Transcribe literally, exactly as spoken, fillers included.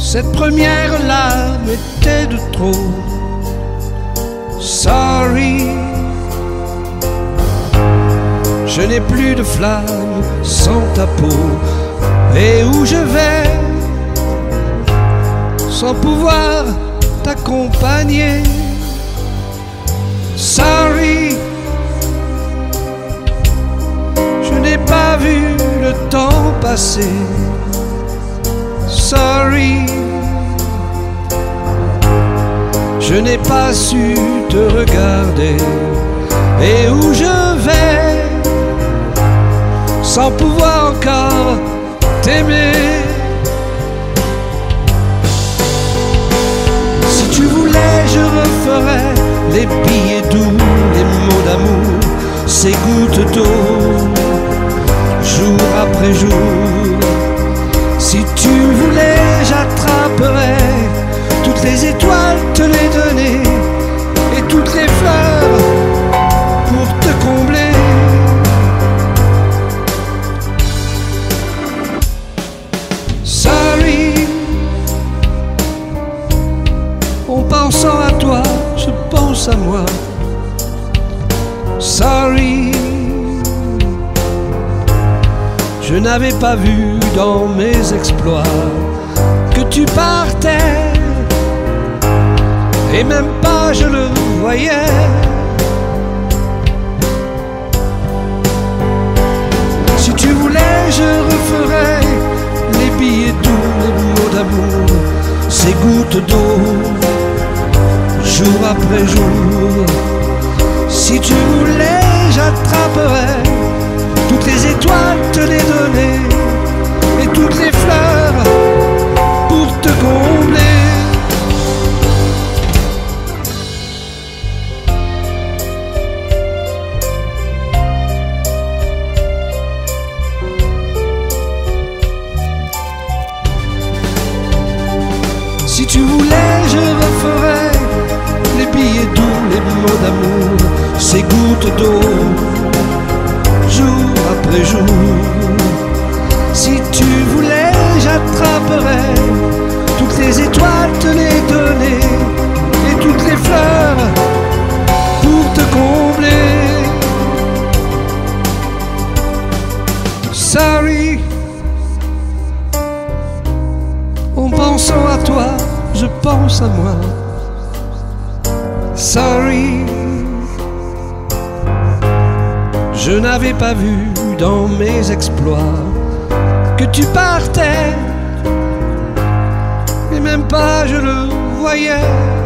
Cette première larme était de trop. Sorry, je n'ai plus de flamme sans ta peau. Et où je vais sans pouvoir t'accompagner. Sorry, je n'ai pas vu le temps passer. Sorry, je n'ai pas su te regarder. Et où je vais sans pouvoir encore t'aimer. Si tu voulais, je referais les billets doux, les mots d'amour, ces gouttes d'eau, jour après jour. Si tu voulais, j'attraperais toutes les étoiles, te les donner, et toutes les fleurs pour te combler. Sorry, en pensant à toi, je pense à moi. Sorry, je n'avais pas vu dans mes exploits que tu partais, et même pas je le voyais. Si tu voulais, je referais les billets doux, les mots d'amour, ces gouttes d'eau, jour après jour. Si tu voulais, j'attraperais toutes les étoiles, te les donner, et toutes les fleurs pour te combler. Si tu voulais, je referais les billets doux, les mots d'amour, ces gouttes d'eau, jour après jour. Si tu voulais, j'attraperais toutes les étoiles, te les donner, et toutes les fleurs pour te combler. Sorry, en pensant à toi, je pense à moi. Sorry, je n'avais pas vu dans mes exploits que tu partais, et même pas je le voyais.